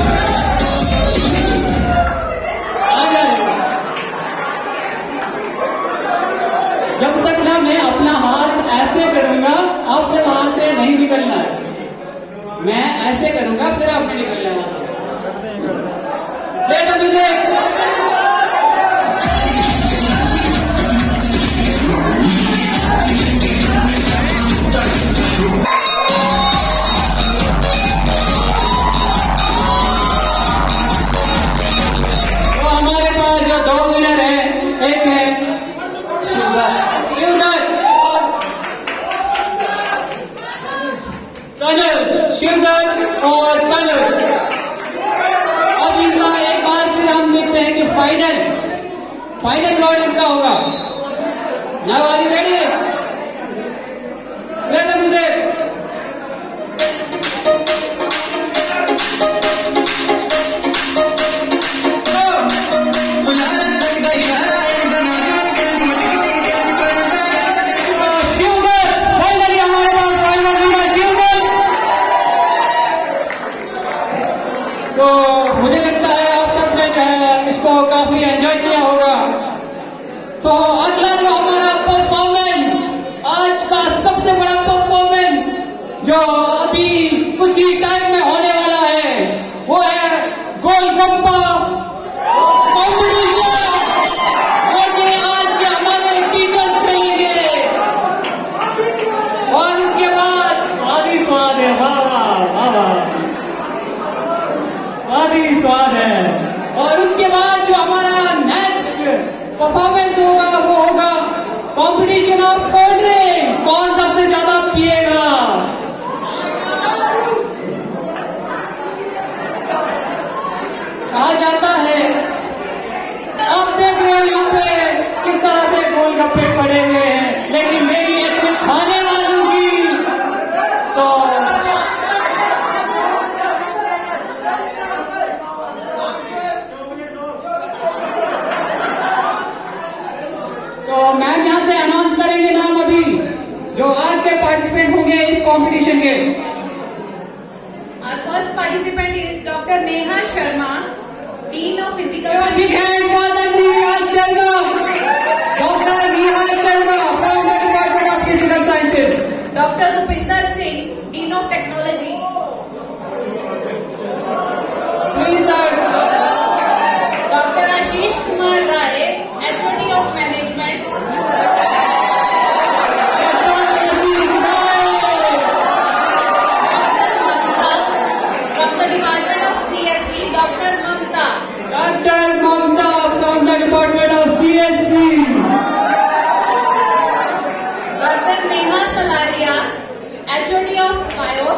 जब तक ना मैं अपना हाथ ऐसे करूंगा आपने वहां से नहीं निकलना है। मैं ऐसे करूंगा फिर आपने निकलना है वहां से। Play the music. तो हमारे पास जो दो विनर है, एक है शिवदत्त और तनुज। अब इनका एक बार फिर हम देखते हैं कि फाइनल फाइनल राउंड इनका होगा। Now are you ready? Play the music. तो मुझे लगता है आप सबने जो है इसको काफी एंजॉय किया होगा। तो अगला जो हमारा परफॉर्मेंस, आज का सबसे बड़ा परफॉर्मेंस जो अभी कुछ ही टाइम में होने वाला है, वो है गोलगप्पा कॉम्पिटिशन, जो कि आज के हमारे टीचर्स करेंगे। और उसके बाद स्वाद ही स्वाद है, वाह वाह वाह, स्वाद ही स्वाद है। और उसके बाद जो हमारा नेक्स्ट परफॉर्मेंस होगा वो होगा कॉम्पिटिशन ऑफ कोल्ड ड्रिंक, कौन सबसे ज्यादा पिएगा। कहा जाता है, आप देख रहे हो यहाँ पे किस तरह से गोलगप्पे पड़े हुए हैं, लेकिन मेरी इसमें खाने वालों की तो तो मैम यहाँ से अनाउंस करेंगे नाम अभी जो आज के पार्टिसिपेंट होंगे इस कंपटीशन के। Our first participant is Doctor Neha Sharma, Dean of Physical Big hand for the Neha Sharma. Doctor Neha Sharma from the Department of Physical Sciences. Doctor Rupinder Singh, Dean of Technology. Please sir. Doctor Ashish Kumar Rai, H O D of Management. From the Department of C S E, Doctor Mamta. Doctor Mamta from the Department of C S E. Doctor Neha Salaria, H O D of Bio.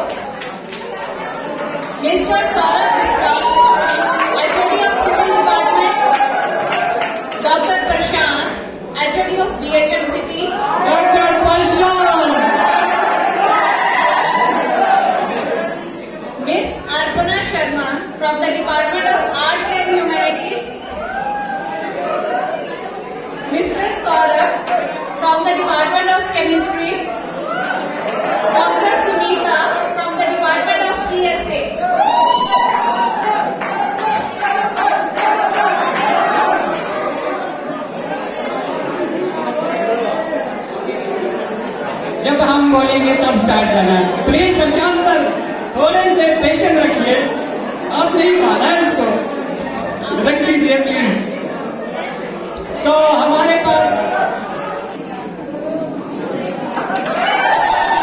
Mister Saurabh Mitra, H O D of Civil Department. Doctor Prashant, H O D of B H M C P. Doctor Prashant. Miss Arpana Sharma from the Department of Arts and Humanities. Mister Saurabh from the Department of Chemistry. Doctor Sunita from the Department of C S A. जब हम बोलेंगे तब start करना है। Please Prashant sir थोड़े से patient रखिए, आप नहीं खाना है इसको, रख लीजिए प्लीज। तो हमारे पास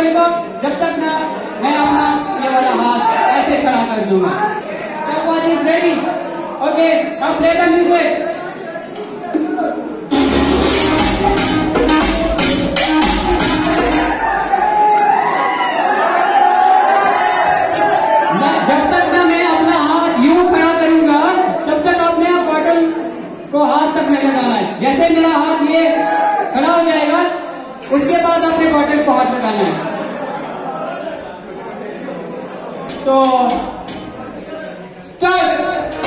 बॉटल को जब तक ना मैं अपना ये वाला हाथ ऐसे खड़ा कर दूंगा। Stopwatch is ready. Okay, now play the music. जब तक ना मैं अपना हाथ यूं खड़ा करूंगा तब तक आपने आप बॉटल को हाथ तक में लगाना है। जैसे मेरा हाथ ये खड़ा हो जाएगा उसके बाद अपने बॉटल को हाथ लगाना है। तो स्टार्ट।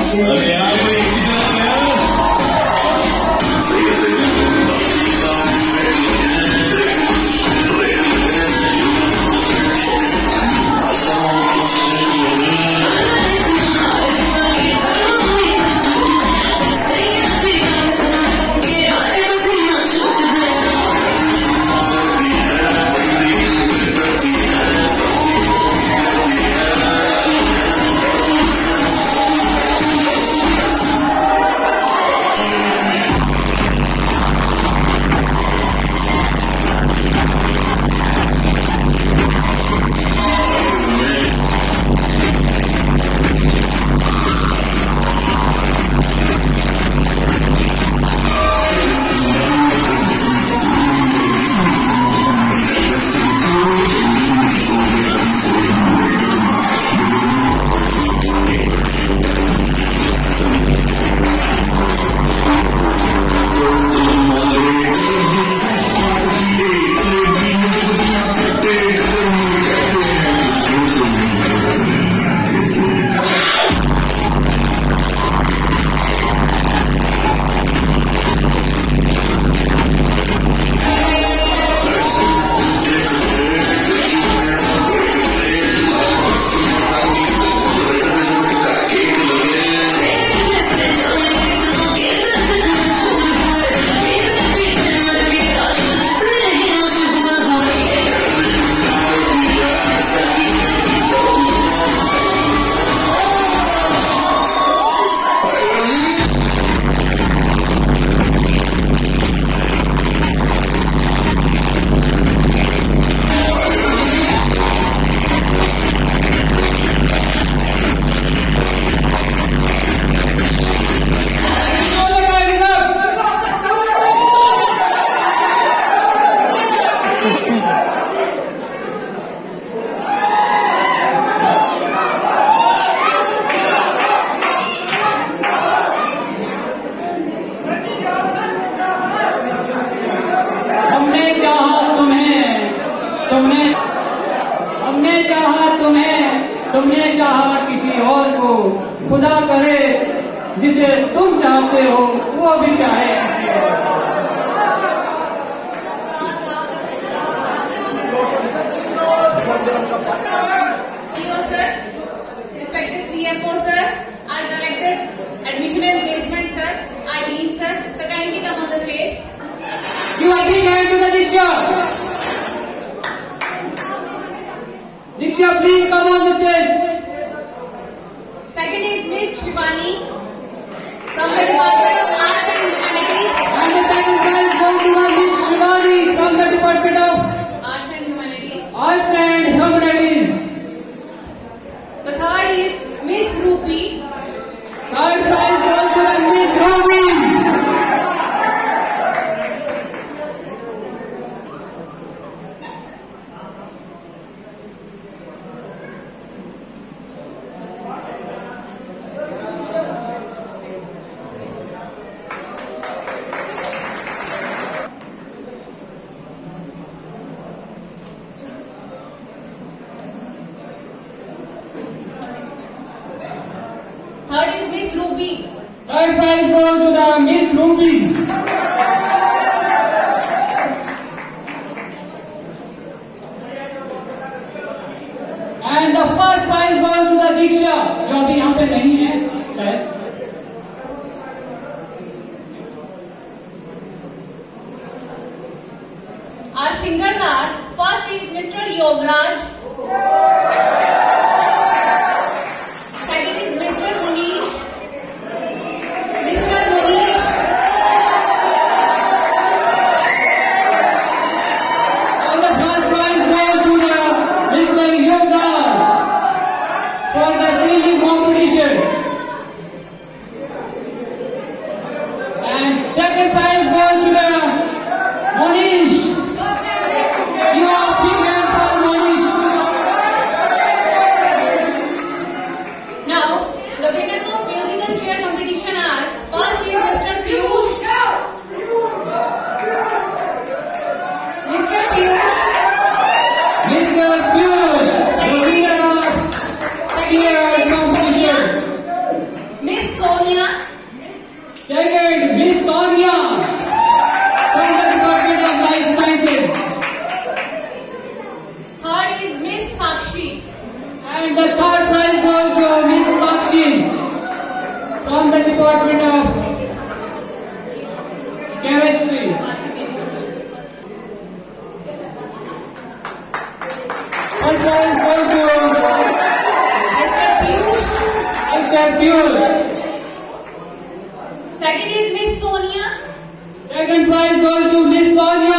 तुमने चाहा किसी और को, खुदा करे जिसे तुम चाहते हो वो भी चाहे किसी और। Sir, respected C F O sir, our director, admission and placement sir, our dean sir, so kindly come on the stage. You are big hand to the Diksha. Diksha, please come on the stage. Second is Miss Shivani from the Department of Arts and Humanities. And the second prize goes to Miss Shivani from the Department of Arts and Humanities. Arts and Humanities. The third is Miss Rupi. Third prize goes to Miss Rupi. Third is Miss Ruby. Third prize goes to the Miss Ruby. And the fourth prize goes to the Diksha, जो अभी यहाँ पे नहीं है शायद। Our singers are, first is Mister Yograj. Second is Mister Munish. Mister Munish. And the first prize goes to the Mister Piyush, the winner of cheer competition. Miss Sonia. Second, Miss Sonia from the Department of Life Sciences. Third is Miss Sakshi. And the third prize goes to Miss Sakshi from the Department of Chemistry. First prize goes to Mister Piyush. Mister Piyush. Second is Miss Sonia. Second prize goes to Miss Sonia.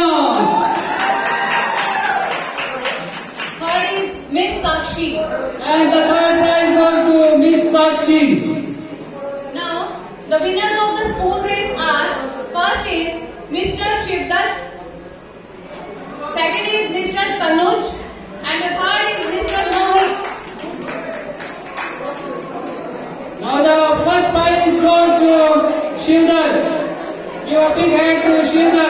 Third is Miss Sakshi. And the third prize goes to Miss Sakshi. Now, the winners of the spoon race are: first is Mister Shivdat, second is Mister Tanuj, and the third is Mister Mohit. Now the first prize goes to Shivdar. Give a big hand to Shivdar.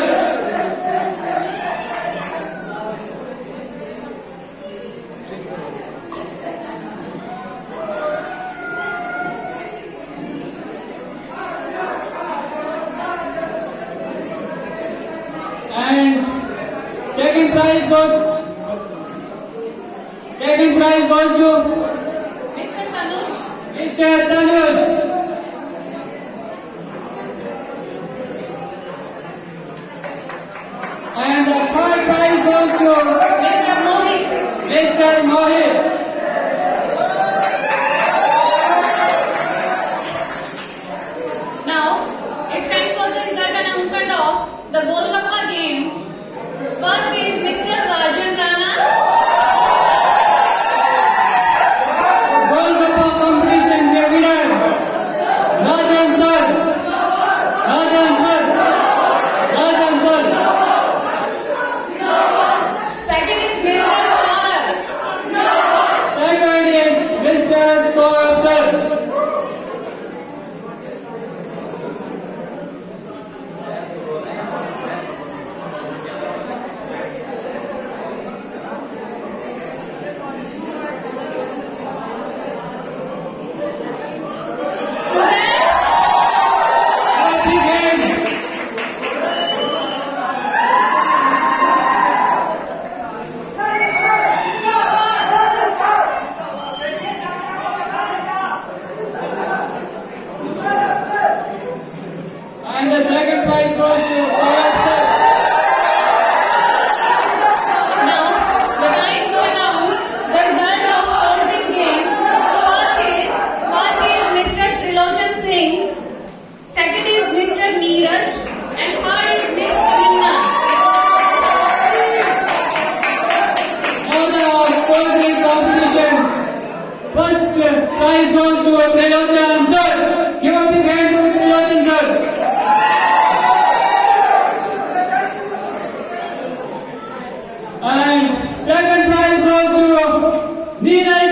And second prize goes second prize goes to Mister Tanuj. Mister Tanuj. And the third prize goes to Mister Mohit. Mister Mohit. Now, it's time for the result announcement of the Golgappa game. First is Mister Rajan Rana. Golgappa competition the winner Rajan sir. Rajan sir. Rajan sir. Second is Mister Saurabh. Second is Mister Saurabh sir. Big hand. And the second prize goes to Saurabh sir. Now, the time to announce the result of spoon race game. First is first is Mister Trilochan Singh. Second is Mister Neeraj, and third is Miss Kavinna. Now the poetry competition. First prize goes to Trilochan sir. Give a big hand to Trilochan sir. And second prize goes to Neeraj